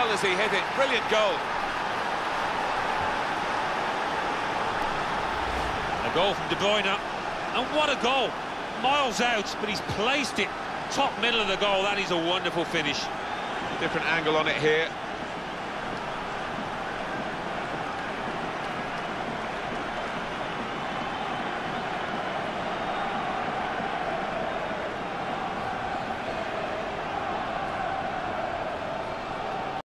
well as he hit it. Brilliant goal. A goal from De Bruyne, and what a goal! Miles out, but he's placed it top middle of the goal. That is a wonderful finish. Different angle on it here.